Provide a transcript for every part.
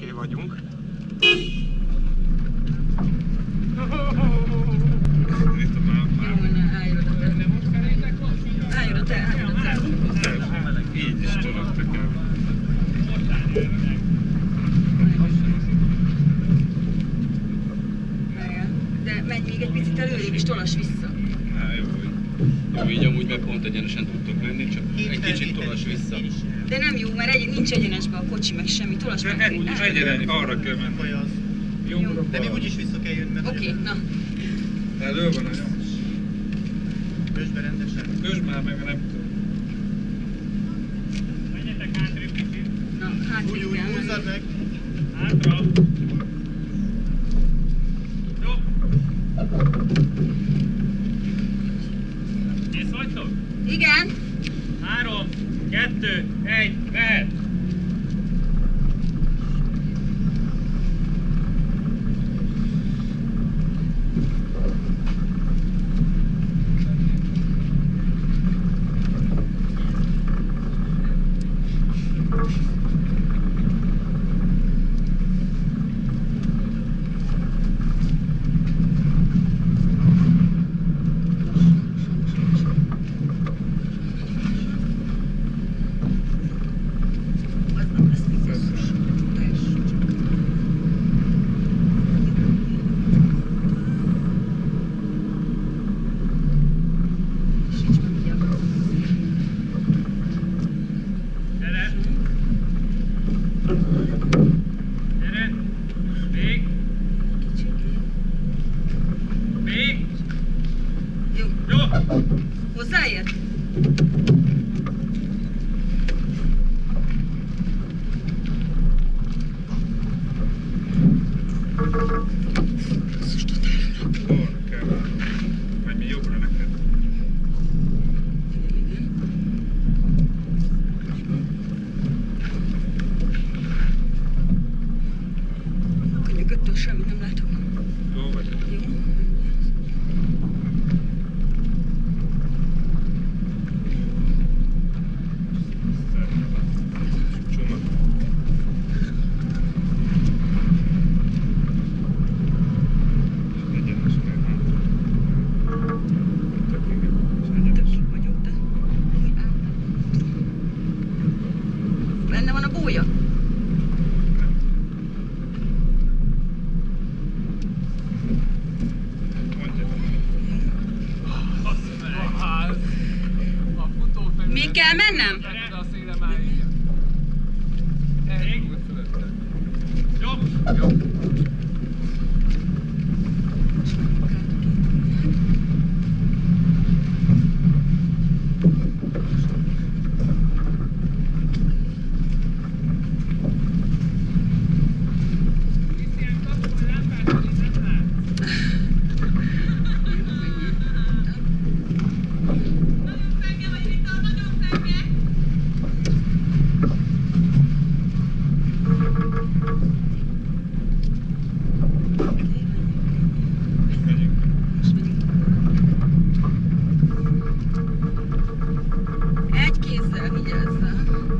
Oké vagyunk. Így is tudok nekem. De menj még egy picit előrébb és tolass vissza. Jó, így amúgy meg pont egyenesen tudtok menni, csak egy kicsit tolass vissza. De nem jó, mert nincs egyenesben a kocsi, meg semmi, tolass meg. Egyenesen arra kell menni. Jó. De még úgyis vissza kell jönni. Oké, na. Elő van a nyomás. Kösd be rendesen. Kösd már meg, nem tudom. Menjetek hátrébb kicsit. Na, hátrébb Úgy, kell menni. húzzad meg. Hátra. Jó. Kész vagytok? Igen. 3, 2, 1, mehet! Hozzáért? Arra kell menni. Vagy mi jobbra neked. Könyököttől semmi nem látok. Jó vagy? Jó. Csomag. Egyenes kell hátra. Tök igen. Tök vagyok, de... Benne van a gólya? Még kell mennem? Jó. Egy kézzel vigyázzál.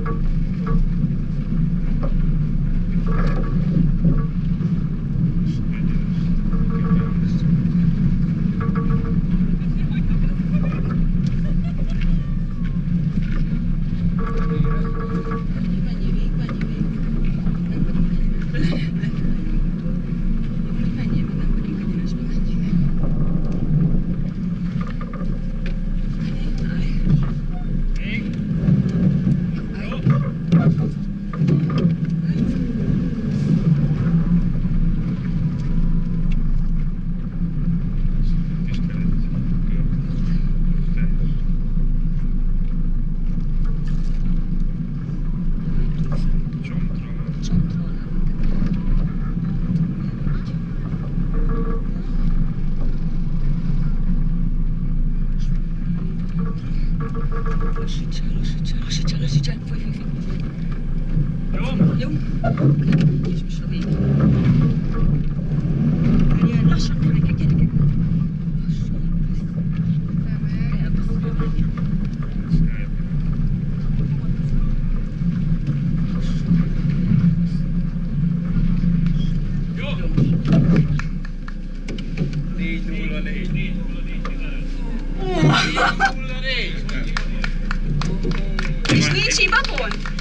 Menjél végig. Menjél, meg nem vagyunk egyenesbe, menjél. Még. Lassítsál, folyj. Jó. Jó? És most a végén. Várjál, lassan gyerekek. Lassan. 4-0-4. 4-0-4, 15. 4-0-4. És nincs hibapont?